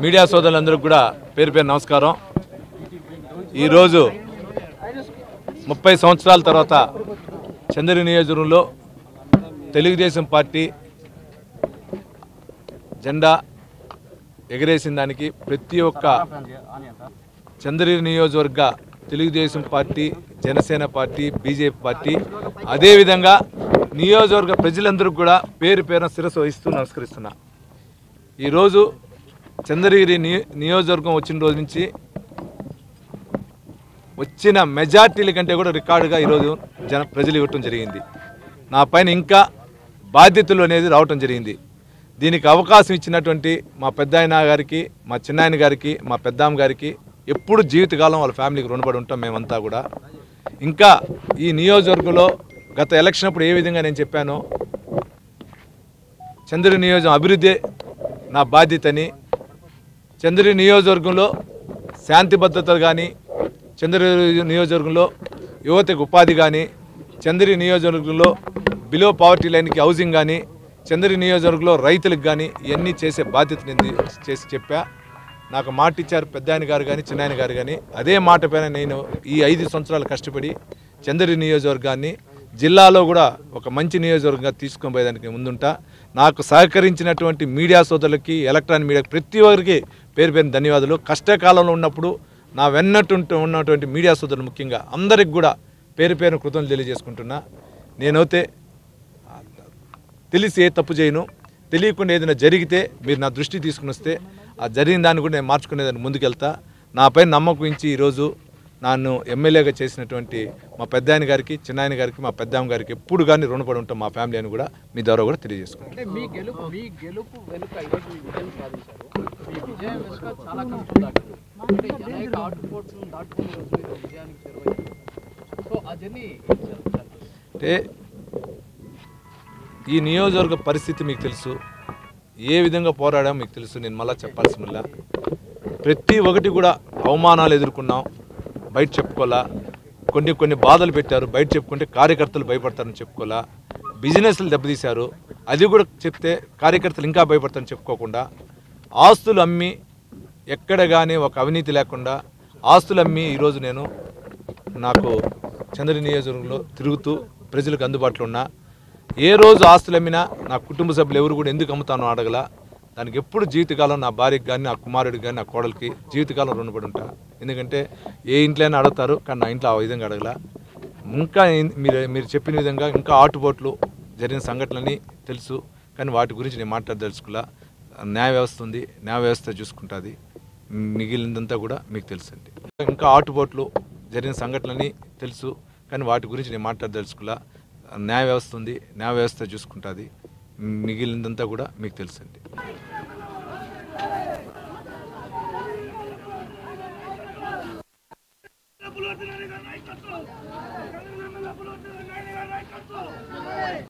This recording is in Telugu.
మీడియా సోదరులందరికీ కూడా పేరు పేరు నమస్కారం। ఈరోజు 30 సంవత్సరాల తర్వాత చంద్రగిరి నియోజకవర్గంలో తెలుగుదేశం పార్టీ జెండా ఎగరేసిన దానికి ప్రతి ఒక్క చంద్రగిరి నియోజకవర్గ Telugu Desam party, Janasena party, BJP party, అదేవిధంగా నియోజకవర్గ ప్రజలందరూ కూడా పేరు పేరున శిరస్సు వహిస్తూ నమస్కరిస్తున్నా। ఈరోజు చంద్రగిరి నియోజకవర్గం వచ్చిన రోజు నుంచి వచ్చిన మెజార్టీల కంటే కూడా రికార్డుగా ఈరోజు ప్రజలు ఇవ్వటం జరిగింది। నా పైన ఇంకా బాధ్యతలు అనేది రావటం జరిగింది। దీనికి అవకాశం ఇచ్చినటువంటి మా పెద్దాయన గారికి, మా చిన్నాయన గారికి, మా పెద్దమ్మ గారికి ఎప్పుడు జీవితకాలం వాళ్ళ ఫ్యామిలీకి రుణపడి ఉంటాం మేమంతా కూడా। ఇంకా ఈ నియోజకవర్గంలో గత ఎలక్షన్ అప్పుడు ఏ విధంగా నేను చెప్పానో చంద్రగిరి నియోజకవర్గం అభివృద్ధి నా బాధ్యతని, చంద్రగిరి నియోజకవర్గంలో శాంతి భద్రతలు కానీ, చంద్రగిరి నియోజకవర్గంలో యువతకు ఉపాధి కానీ, చంద్రగిరి నియోజకవర్గంలో బిలో పావర్టీ లైన్కి హౌసింగ్ కానీ, చంద్రగిరి నియోజకవర్గంలో రైతులకు కానీ ఇవన్నీ చేసే బాధ్యతని చేసి చెప్పా। నాకు మాట ఇచ్చారు పెద్దాయన గారు కానీ, చిన్నాయన గారు కానీ। అదే మాట పైన నేను ఈ 5 సంవత్సరాలు కష్టపడి చంద్రగిరి నియోజకవర్గాన్ని జిల్లాలో కూడా ఒక మంచి నియోజకవర్గంగా తీసుకొని పోయేదానికి ముందుంటా। నాకు సహకరించినటువంటి మీడియా సోదరులకి, ఎలక్ట్రానిక్ మీడియా ప్రతి ఒక్కరికి పేరు పేరున ధన్యవాదాలు। కష్టకాలంలో ఉన్నప్పుడు నా వెన్నట్టు ఉన్నటువంటి మీడియా సోదరులు ముఖ్యంగా అందరికి కూడా పేరు పేరున కృతజ్ఞతలు తెలియజేసుకుంటున్నా। నేనైతే తెలిసి ఏ తప్పు చేయను, తెలియకుండా ఏదైనా జరిగితే మీరు నా దృష్టి తీసుకుని వస్తే ఆ జరిగిన దాన్ని కూడా నేను మార్చుకునేదాన్ని ముందుకెళ్తా। నాపై నమ్మకం ఇచ్చి ఈరోజు నన్ను ఎమ్మెల్యేగా చేసినటువంటి మా పెద్దాయన గారికి, చిన్నాయన గారికి, మా పెద్దమ్మ గారికి ఎప్పుడు కానీ రుణపడి ఉంటాం మా ఫ్యామిలీ అని కూడా మీ ద్వారా కూడా తెలియజేసుకుంటాం। అంటే ఈ నియోజకవర్గ పరిస్థితి మీకు తెలుసు, ఏ విధంగా పోరాడామో మీకు తెలుసు, నేను మళ్ళీ చెప్పాల్సిన ప్రతి ఒక్కటి కూడా అవమానాలు ఎదుర్కొన్నాం, బయట చెప్పుకోవాలా। కొన్ని బాధలు పెట్టారు, బయట చెప్పుకుంటే కార్యకర్తలు భయపడతారని చెప్పుకోవాలా। బిజినెస్లు దెబ్బతీశారు, అది కూడా చెప్తే కార్యకర్తలు ఇంకా భయపడతారని చెప్పుకోకుండా, ఆస్తులు అమ్మి ఎక్కడ కానీ ఒక అవినీతి లేకుండా ఆస్తులు అమ్మి ఈరోజు నేను నాకు చంద్రగిరి నియోజకవర్గంలో తిరుగుతూ ప్రజలకు అందుబాటులో ఉన్నా। ఏ రోజు ఆస్తులు అమ్మినా నా కుటుంబ సభ్యులు ఎవరు కూడా ఎందుకు అమ్ముతానో అడగల। దానికి ఎప్పుడు జీవితకాలం నా భార్యకి కానీ, నా కుమారుడికి కానీ, నా కోడలికి జీవితకాలం రుణపడి ఉంటా। ఎందుకంటే ఏ ఇంట్లోనే అడుగుతారు, కానీ నా ఇంట్లో ఆ విధంగా అడగల। ఇంకా మీరు చెప్పిన విధంగా ఇంకా ఆటుపోట్లు జరిగిన సంఘటనలని తెలుసు, కానీ వాటి గురించి నేను మాట్లాడదలుచుకోలే। న్యాయ వ్యవస్థ ఉంది, న్యాయ వ్యవస్థ చూసుకుంటుంది, మిగిలినంతా కూడా మీకు తెలుసండి। ఇంకా ఆటుపోట్లు జరిగిన సంఘటనలని తెలుసు, కానీ వాటి గురించి నేను మాట్లాడదలుచుకోలే। న్యాయ వ్యవస్థ ఉంది, న్యాయ వ్యవస్థ చూసుకుంటుంది, మిగిలినంతా కూడా మీకు తెలుసండి।